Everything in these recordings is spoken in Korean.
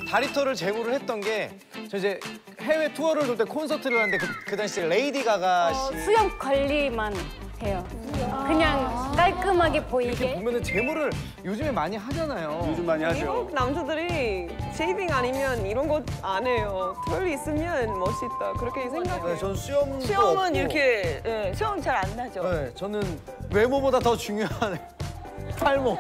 다리털을 제모를 했던 게 저 이제 해외 투어를 돌 때 콘서트를 하는데 그 당시에 레이디 가가 씨 수염 관리만 해요. 그냥 깔끔하게 보이게. 보면은 제모를 요즘에 많이 하잖아요. 요즘 많이 하죠. 미국 남자들이 쉐이빙 아니면 이런 거 안 해요. 털이 있으면 멋있다. 그렇게 생각해요. 네, 전 수염도 수염은 없고, 이렇게 수염 잘 안 나죠. 네, 저는 외모보다 더 중요한 탈모.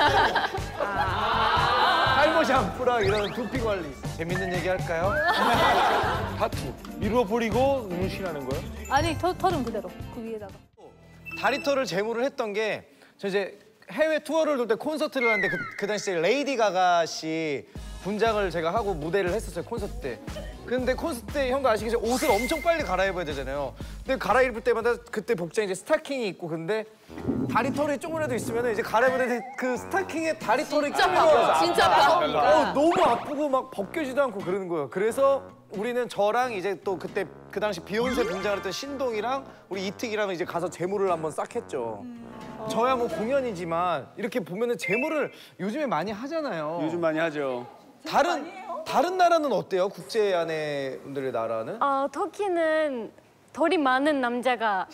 탈모 샴푸랑 이런 두피 관리. 재밌는 얘기 할까요? 타투. 밀어버리고 문신하는 거예요? 아니 털은 그대로 그 위에다가. 다리털을 제모를 했던 게 저 이제 해외 투어를 돌 때 콘서트를 하는데 그 당시에 레이디 가가 씨 분장을 제가 하고 무대를 했었어요, 콘서트 때. 근데 콘서트 때 형도 아시겠지 옷을 엄청 빨리 갈아입어야 되잖아요. 근데 갈아입을 때마다 그때 복장이 이제 스타킹이 있고 근데 다리털이 조금이라도 있으면 이제 갈아입는데 그 스타킹에 다리털이 끼면 진짜 아파. 너무 아프고 막 벗겨지도 않고 그러는 거예요. 그래서 우리는 저랑 이제 또 그때 그 당시 비욘세 분장을 했던 신동이랑 우리 이특이랑 이제 가서 제모를 한번 싹 했죠. 저야 뭐 공연이지만 이렇게 보면은 제모를 요즘에 많이 하잖아요. 요즘 많이 하죠. 다른 나라는 어때요? 국제 연예분들의 나라는? 터키는 털이 많은 남자가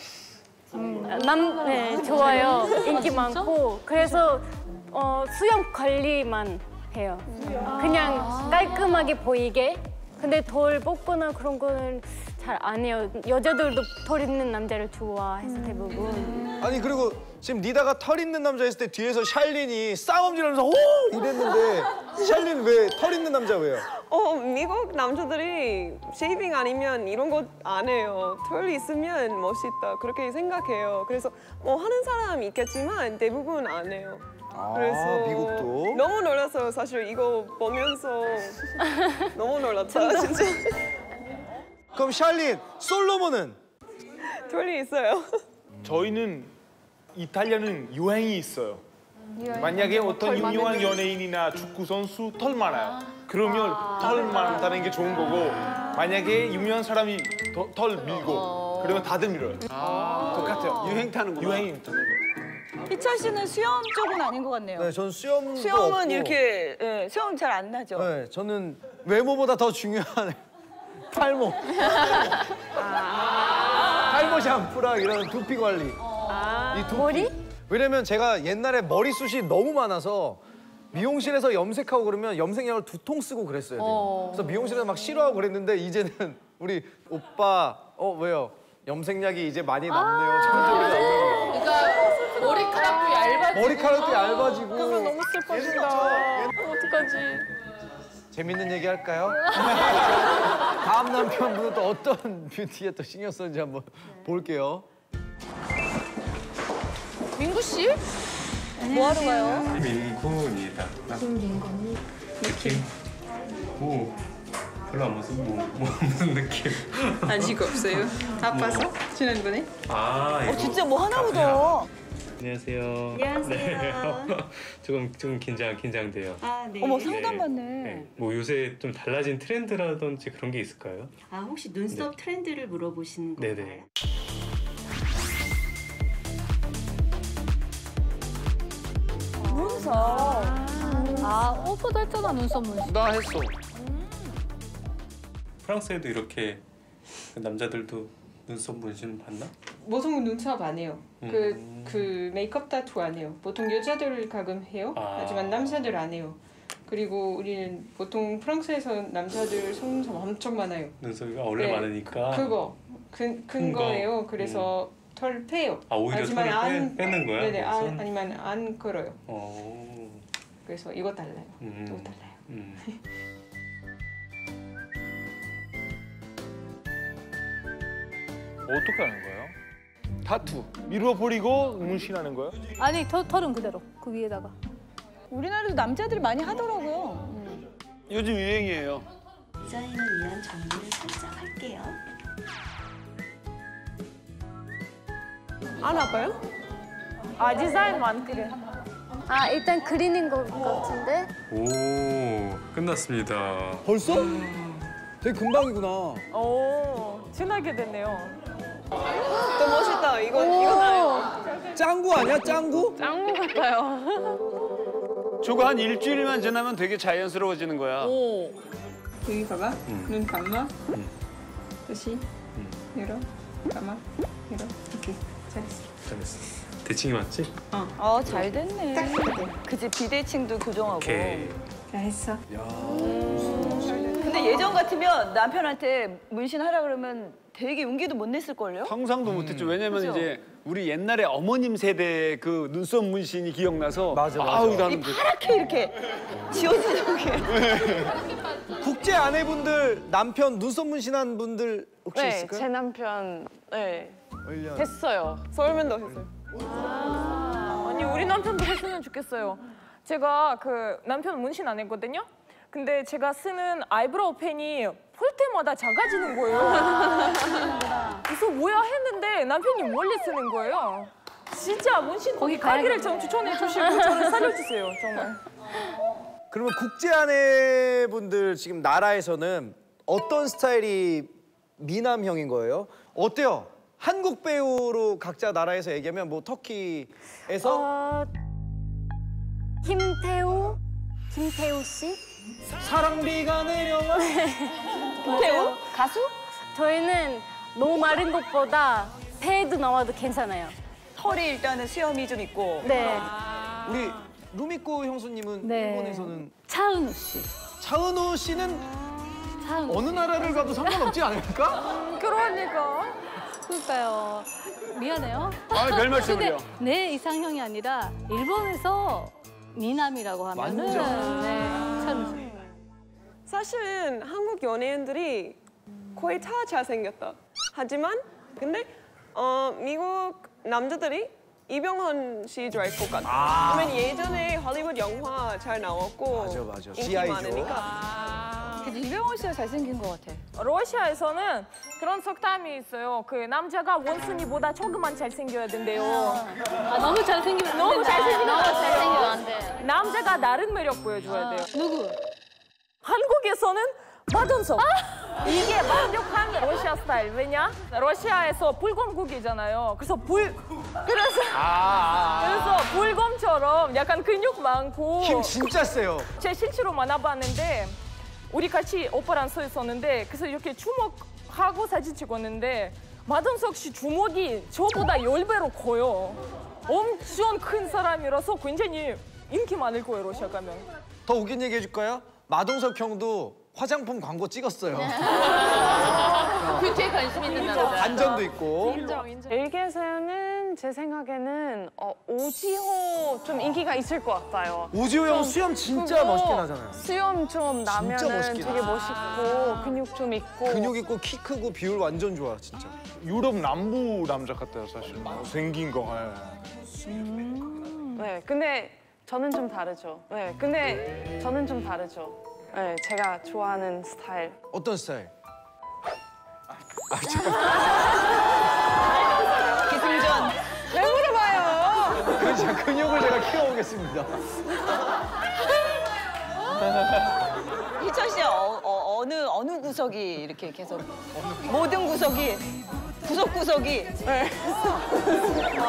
네, 좋아요. 인기 많고 그래서 수염 관리만 해요. 그냥 깔끔하게 보이게. 근데 털 뽑거나 그런 거는 잘 안 해요. 여자들도 털 있는 남자를 좋아해서 대부분. 아니 그리고 지금 니다가 털 있는 남자 했을 때 뒤에서 샬린이 쌍엄질하면서 오 이랬는데 샬린 왜 털 있는 남자 왜요? 미국 남자들이 쉐이빙 아니면 이런 거 안 해요. 털이 있으면 멋있다. 그렇게 생각해요. 그래서 뭐 하는 사람 있겠지만 대부분 안 해요. 그래서 미국도? 너무 놀랐어요. 사실 이거 보면서 너무 놀랐다. 진짜. 그럼 샬린, 솔로몬은? 털이 있어요. 저희는 이탈리아는 유행이 있어요. 만약에 어떤 유명한 연예인이나 축구 선수 털 많아요. 그러면 털 많다는 게 좋은 거고 만약에 유명한 사람이 털 밀고 그러면 다들 밀어요. 똑같아요. 유행 타는구나. 유행이 타는 거. 희철 씨는 수염 쪽은 아닌 것 같네요. 네, 전 수염도 수염은 없고, 이렇게 수염 잘 안 나죠. 네, 저는 외모보다 더 중요한 탈모. 탈모 샴푸랑 이런 두피 관리. 이 두피. 머리? 왜냐면 제가 옛날에 머리숱이 너무 많아서 미용실에서 염색하고 그러면 염색약을 2통 쓰고 그랬어요. 그래서 미용실에서 막 싫어하고 그랬는데 이제는 우리 오빠 왜요? 염색약이 이제 많이 남네요. 천적으로 남네요. 그러니까 머리카락도 얇아지고. 머리카락도 얇아지고. 너무 슬퍼진다. 어떡하지? 재밌는 얘기 할까요? 다음 남편분은 또 어떤 뷰티에 또 신경 썼는지 한번 볼게요. 민구 씨? 뭐 하러 가요? 민구입니다. 김민건이 느낌? 별로 무슨 느낌? 아직 없어요. 바빠서 지난번에. 진짜 뭐 하나 보다. 안녕하세요. 안녕하세요. 네. 조금 긴장돼요. 아, 네. 어머 상담받네. 네. 뭐 요새 좀 달라진 트렌드라든지 그런 게 있을까요? 아, 혹시 눈썹 트렌드를 물어보시는 건가요? 네네. 눈썹. 오빠도 했잖아 눈썹 문신. 나 했어. 프랑스에도 이렇게 남자들도 눈썹 문신 봤나? 보통 눈썹 안 해요. 그 메이크업 타투 안 해요. 보통 여자들 가끔 해요. 하지만 남자들 안 해요. 그리고 우리는 보통 프랑스에서 남자들 속눈썹 엄청 많아요. 눈썹이 원래 네, 많으니까. 그거 큰 거예요. 그래서 털 빼요. 오히려 하지만 털을 빼는 거야? 네네, 거기서? 아니면 안 걸어요. 어. 그래서 이거 달라요. 또 달라요. 어떻게 하는 거예요? 타투. 밀어버리고 문신하는 거예요? 아니 털은 그대로 그 위에다가. 우리나라도 남자들이 많이 하더라고요. 요즘 유행이에요. 디자인을 위한 정리를 살짝 할게요. 안 아파요? 디자인만 그래. 일단 그리는 것 같은데? 오, 끝났습니다. 벌써? 되게 금방이구나. 친하게 됐네요. 또 멋있다. 이거 나요. 짱구 아니야, 짱구? 짱구 같아요. 저거 한 일주일만 지나면 되게 자연스러워지는 거야. 여기 봐봐. 눈 감아. 다시 열어. 감아. 열어. 오케이. 잘했어. 잘했어. 대칭이 맞지? 잘 됐네. 그치, 비대칭도 교정하고. 오케이. 잘했어. 근데 예전 같으면 남편한테 문신하라 그러면 되게 용기도 못 냈을걸요? 상상도 못했죠. 왜냐면 그죠? 이제 우리 옛날에 어머님 세대 그 눈썹 문신이 기억나서 맞아. 아우 나는 파랗게 이렇게 지워지는 게. 국제 아내분들 남편 눈썹 문신한 분들 혹시 네, 있을까요? 제 남편 네 얼려. 했어요. 서울면도 했어요. 아니 우리 남편도 했으면 좋겠어요. 제가 그 남편 문신 안 했거든요. 근데 제가 쓰는 아이브로우 펜이 볼 때마다 작아지는 거예요. 그래서 뭐야 했는데 남편이 몰래 쓰는 거예요. 진짜 문신 거기 가기를 좀 추천해 주시고 저를 살려주세요 정말. 그러면 국제 아내분들 지금 나라에서는 어떤 스타일이 미남형인 거예요? 어때요? 한국 배우로 각자 나라에서 얘기하면 뭐 터키에서 김태우 씨? 사랑비가 내려와. 김태우? 가수? 저희는 너무 마른 것보다 배도 나와도 괜찮아요. 털이 일단은 수염이 좀 있고. 네. 우리 루미코 형수님은 네. 일본에서는 차은우 씨. 차은우 씨는 차은우. 어느 나라를 가도 상관없지 않을까? 그러니까. 그러니까요. 미안해요. 아, 별 말씀을요. 근데 내 이상형이 아니라 일본에서 미남이라고 하면은 완전. 네, 차은우 씨. 사실은 한국 연예인들이 거의 다 잘생겼다. 하지만 근데 미국 남자들이 이병헌 씨 좋아할 것 같아. 왜냐면 예전에 할리우드 영화 잘 나왔고 맞아. 인기 G.I. 많으니까. 근데 이병헌 씨가 잘생긴 것 같아. 러시아에서는 그런 속담이 있어요. 그 남자가 원숭이보다 조금만 잘생겨야 된대요. 너무 잘생기면 너무 잘생기면 너무 안 돼요. 잘생기면 안 돼. 남자가 다른 매력 보여줘야 돼요. 누구? 한국에서는 마돈석. 이게 완벽한 러시아 스타일. 왜냐? 러시아에서 불검국이잖아요. 그래서 그래서 불검처럼 약간 근육 많고 힘 진짜 세요. 제 실제로 만나봤는데 우리 같이 오빠랑 서 있었는데 그래서 이렇게 주먹하고 사진 찍었는데 마돈석 씨 주먹이 저보다 10배로 커요. 엄청 큰 사람이라서 굉장히 인기 많을 거예요, 러시아 가면. 더 웃긴 얘기 해줄까요? 마동석 형도 화장품 광고 찍었어요. 뷰티에 관심 있는 남자. 반전도 있고. 벨기에에서는 제 생각에는 오지호 좀 인기가 있을 것 같아요. 오지호 형 수염 진짜 그거 멋있게 나잖아요. 수염 좀 나면은 멋있게 되게 멋있고 근육 좀 있고. 근육 있고 키 크고 비율 완전 좋아 진짜. 유럽 남부 남자 같아요 사실. 생긴 거. 네, 근데 저는 좀 다르죠. 네, 제가 좋아하는 스타일. 어떤 스타일? 기승전. 왜 물어봐요? 근육을 제가 키워보겠습니다. 희철 씨 어느 구석이 이렇게 계속 모든 구석이 구석구석이